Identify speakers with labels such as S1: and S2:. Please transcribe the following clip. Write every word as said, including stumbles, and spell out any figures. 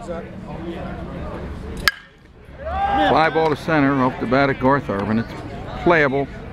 S1: Fly ball to center off the bat of Garth Irvin. It's playable.